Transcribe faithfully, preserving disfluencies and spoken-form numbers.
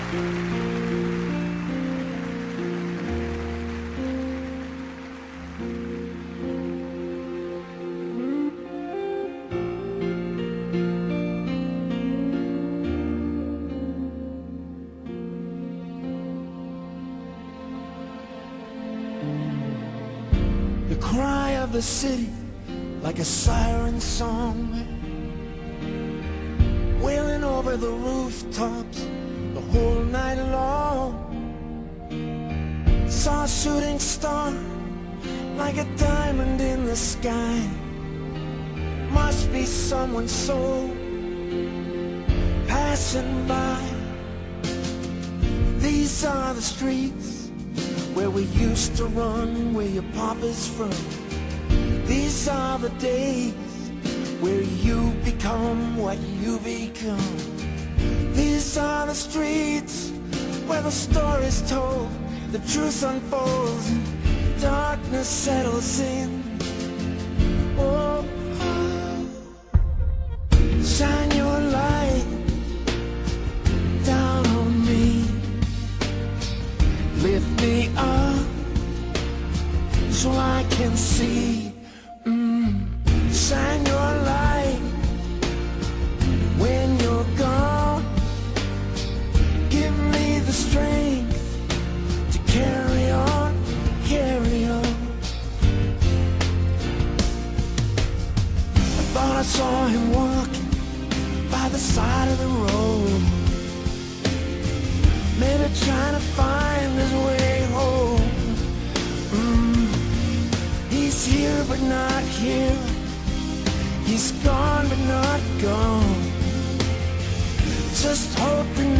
The cry of the city, like a siren song, wailing over the rooftops the whole night long. Saw a shooting star like a diamond in the sky. Must be someone's soul passing by. These are the streets where we used to run, where your papa's from. These are the days where you become what you become. These are the streets where the story's told, the truth unfolds, and darkness settles in. Oh, oh. Shine your light down on me, lift me up so I can see. Mm. Shine your light when you're gone. Give me the strength to carry on, carry on. I thought I saw him walking by the side of the road, maybe trying to find his way home. Mm. He's here but not here. He's gone but not gone. Just hoping